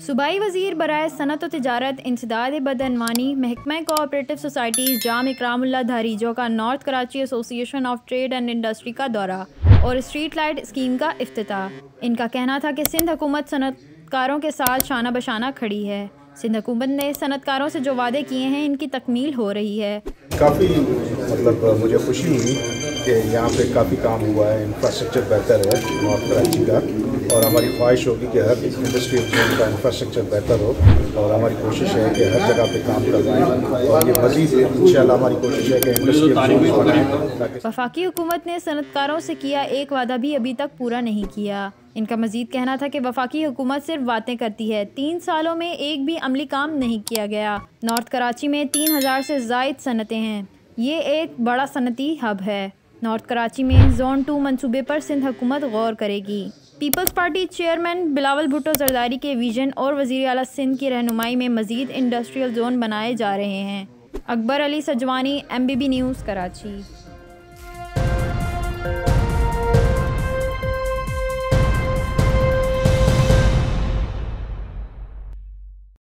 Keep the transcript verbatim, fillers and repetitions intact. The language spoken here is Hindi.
सूबाई वज़ीर बराए सनत व तिजारत इंसदाद बदअनवानी महकमा कोऑपरेटिव सोसाइटीज़ जाम इकरामुल्लाह धारीजो का north Karachi association of trade and industry का दौरा और स्ट्रीट लाइट स्कीम का इफ्तिताह। इनका कहना था कि सिंध हुकूमत सनतकारों के साथ शाना बशाना खड़ी है। सिंध हुकूमत ने सनतकारों से जो वादे किए हैं इनकी तकमील हो रही है। काफ़ी मतलब मुझे खुशी हुई कि यहाँ पे काफ़ी काम हुआ है, इंफ्रास्ट्रक्चर बेहतर है नॉर्थ कराची का, और हमारी ख्वाहिश होगी कि हर इंडस्ट्रियल जोन का इंफ्रास्ट्रक्चर बेहतर हो, और हमारी कोशिश है कि हर जगह पे काम करवाएं, और ये मज़ीद इंशाल्लाह हमारी कोशिश है कि इंडस्ट्रियल जोन बनाएं। वफाकी हुकूमत ने सनतकारों से किया एक वादा भी अभी तक पूरा नहीं किया। इनका मजीद कहना था कि वफाकी हुकूमत सिर्फ बातें करती है, तीन सालों में एक भी अमली काम नहीं किया गया। नॉर्थ कराची में तीन हज़ार से ज़ायद सनतें हैं। ये एक बड़ा सनती हब है। नॉर्थ कराची में जोन टू मंसूबे पर सिंध हुकूमत गौर करेगी। People's party chairman Bilawal Bhutto Zardari के विजन और वज़ीर आला सिंध की रहनुमाई में मज़ीद इंडस्ट्रियल जोन बनाए जा रहे हैं। Akbar Ali Sajwani, M B B news, Karachi.